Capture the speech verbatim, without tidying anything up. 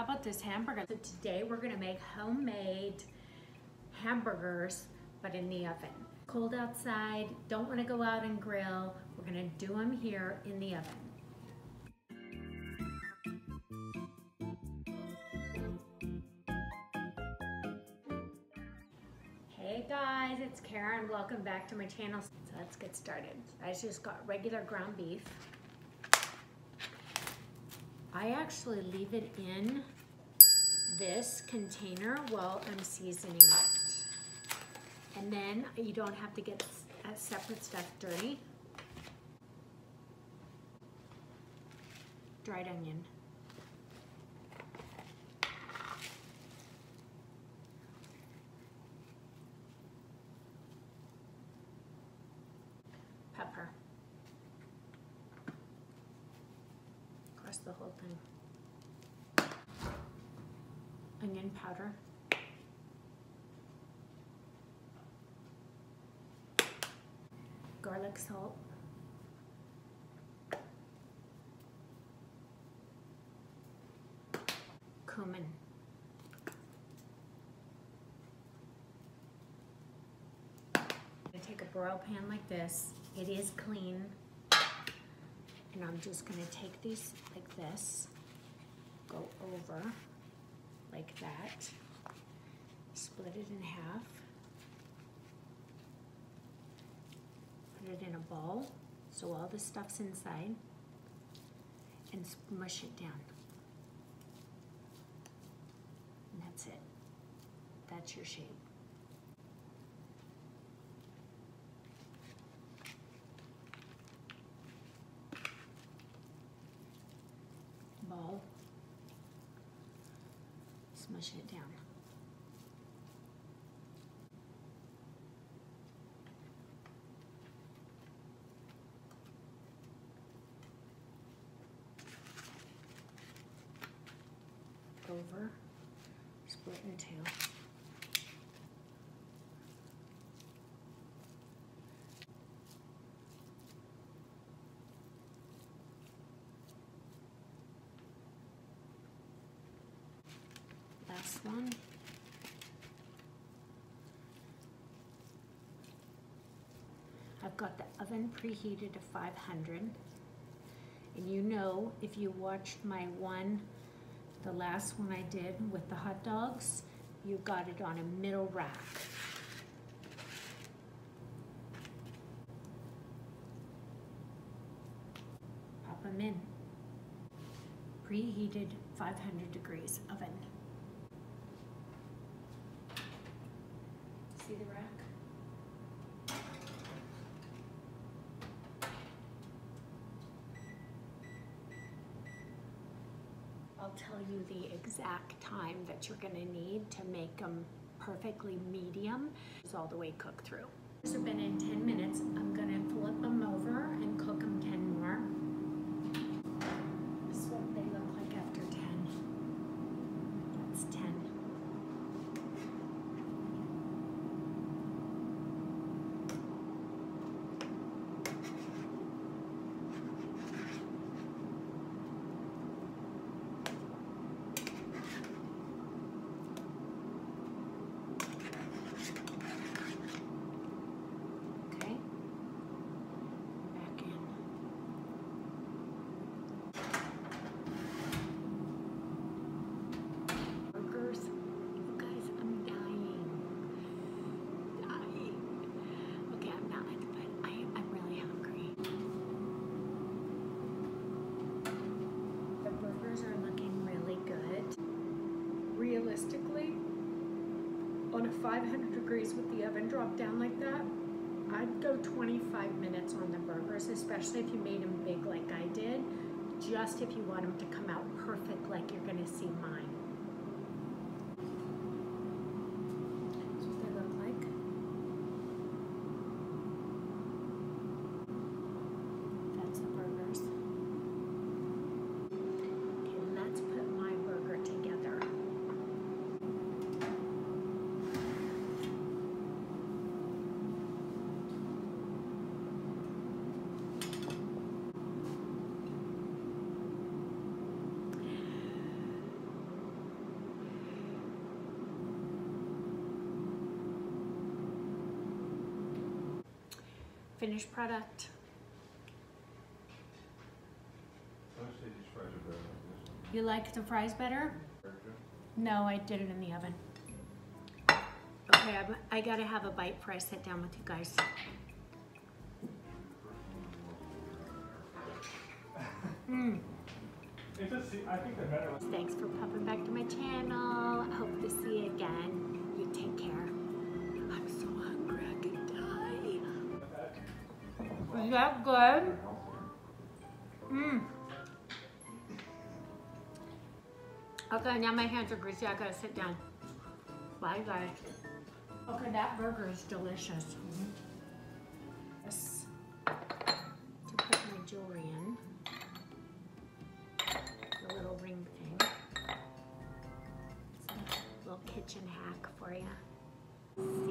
about this hamburger? So today we're gonna make homemade hamburgers, but in the oven. Cold outside, don't wanna go out and grill. We're gonna do them here in the oven. Hey guys, it's Karen. Welcome back to my channel. So let's get started. I just got regular ground beef. I actually leave it in this container while I'm seasoning it. And then you don't have to get separate stuff dirty. Dried onion. Pepper. Across the whole thing. Onion powder. Garlic salt. Cumin. I'm gonna take a broil pan like this. It is clean. And I'm just gonna take these like this, go over like that, split it in half, put it in a bowl so all the stuff's inside, and smush it down. And that's it. That's your shape. Ball, smush it down. Over, split in two. Last one. I've got the oven preheated to five hundred. And you know, if you watched my one, the last one I did with the hot dogs, you got it on a middle rack. Pop them in. Preheated five hundred degrees oven. See the rack? I'll tell you the exact time that you're gonna need to make them perfectly medium. It's all the way cooked through. These have been in ten minutes. I'm gonna flip them over and cook them ten more. This is what they look like after ten. That's ten. Realistically, on a five hundred degrees with the oven dropped down like that, I'd go twenty-five minutes on the burgers, especially if you made them big like I did, just if you want them to come out perfect like you're gonna see mine. That's what they look like. That's the burgers. Okay, let's put my burger together. finished product. You like the fries better? No, I did it in the oven. Okay, I'm, I gotta have a bite before I sit down with you guys. Mmm. I think they're better. Thanks for popping back to my channel. I hope to see you again. You take care. I'm so hungry, I could die. Is that good? Mmm. Okay, now my hands are greasy. I gotta sit down. Bye, guys. Okay, that burger is delicious. Mm-hmm. Yes. To put my jewelry in. The little ring thing. It's a little kitchen hack for you.